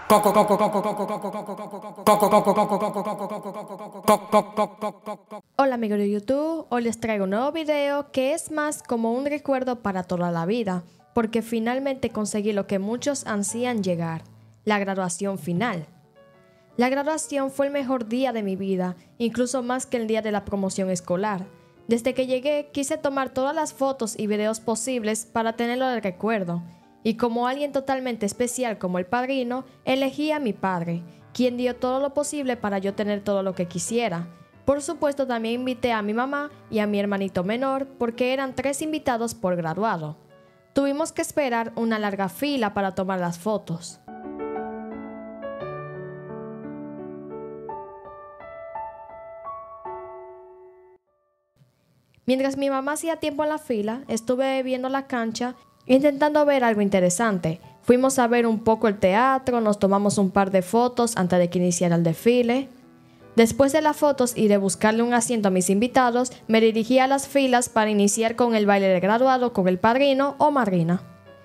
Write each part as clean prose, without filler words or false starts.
Hola amigos de YouTube, hoy les traigo un nuevo video que es más como un recuerdo para toda la vida, porque finalmente conseguí lo que muchos ansían llegar, la graduación final. La graduación fue el mejor día de mi vida, incluso más que el día de la promoción escolar. Desde que llegué quise tomar todas las fotos y videos posibles para tenerlo de recuerdo, y como alguien totalmente especial como el padrino, elegí a mi padre, quien dio todo lo posible para yo tener todo lo que quisiera. Por supuesto también invité a mi mamá y a mi hermanito menor porque eran 3 invitados por graduado. Tuvimos que esperar una larga fila para tomar las fotos. Mientras mi mamá hacía tiempo en la fila, estuve viendo la cancha intentando ver algo interesante. Fuimos a ver un poco el teatro, nos tomamos un par de fotos antes de que iniciara el desfile. Después de las fotos y de buscarle un asiento a mis invitados, me dirigí a las filas para iniciar con el baile de graduado con el padrino o madrina.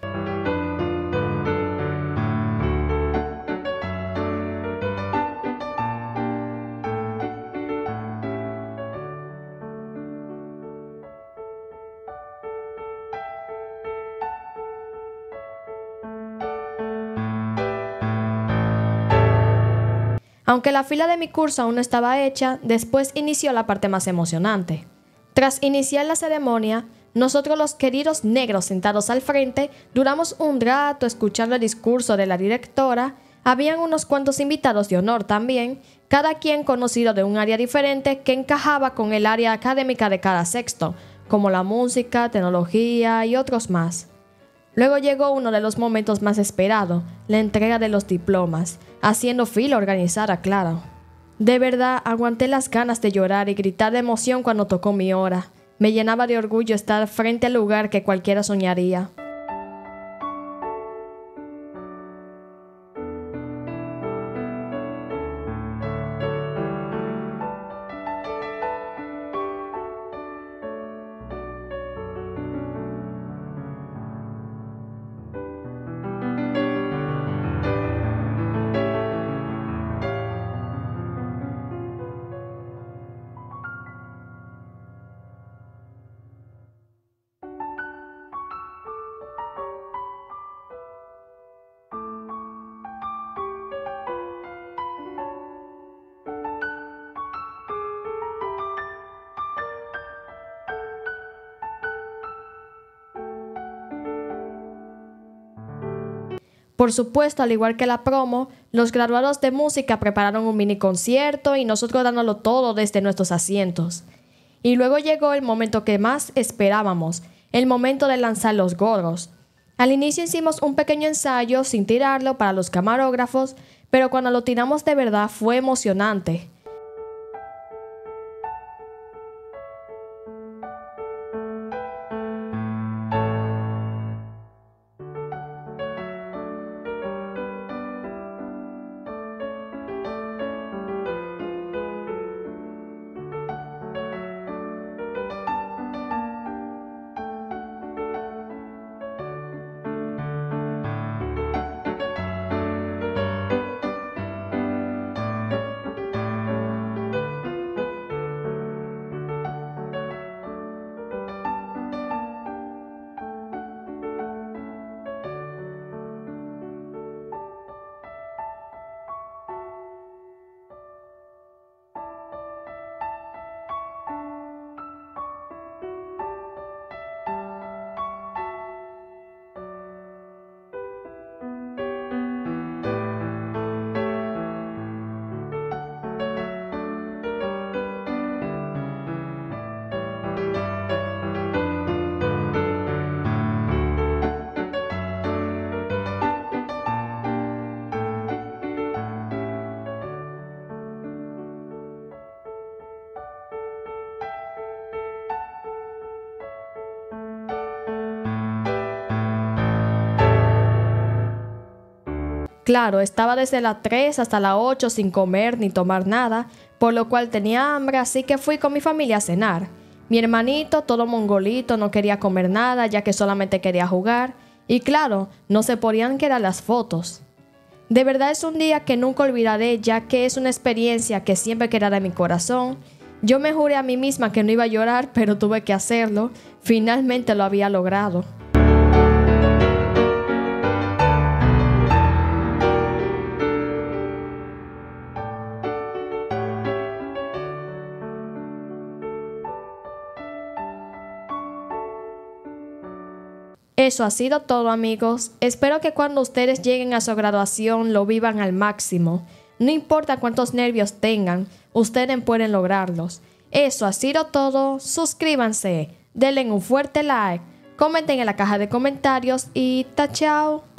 Aunque la fila de mi curso aún no estaba hecha, después inició la parte más emocionante. Tras iniciar la ceremonia, nosotros los queridos negros sentados al frente, duramos un rato escuchando el discurso de la directora. Habían unos cuantos invitados de honor también, cada quien conocido de un área diferente que encajaba con el área académica de cada sexto, como la música, tecnología y otros más. Luego llegó uno de los momentos más esperados, la entrega de los diplomas, haciendo fila organizada, claro. De verdad, aguanté las ganas de llorar y gritar de emoción cuando tocó mi hora. Me llenaba de orgullo estar frente al lugar que cualquiera soñaría. Por supuesto, al igual que la promo, los graduados de música prepararon un mini concierto y nosotros dándolo todo desde nuestros asientos. Y luego llegó el momento que más esperábamos, el momento de lanzar los gorros. Al inicio hicimos un pequeño ensayo sin tirarlo para los camarógrafos, pero cuando lo tiramos de verdad fue emocionante. Claro, estaba desde las 3 hasta las 8 sin comer ni tomar nada, por lo cual tenía hambre, así que fui con mi familia a cenar. Mi hermanito, todo mongolito, no quería comer nada ya que solamente quería jugar. Y claro, no se podían quedar las fotos. De verdad es un día que nunca olvidaré, ya que es una experiencia que siempre quedará en mi corazón. Yo me juré a mí misma que no iba a llorar, pero tuve que hacerlo. Finalmente lo había logrado. Eso ha sido todo, amigos. Espero que cuando ustedes lleguen a su graduación lo vivan al máximo. No importa cuántos nervios tengan, ustedes pueden lograrlos. Eso ha sido todo. Suscríbanse, denle un fuerte like, comenten en la caja de comentarios y chao.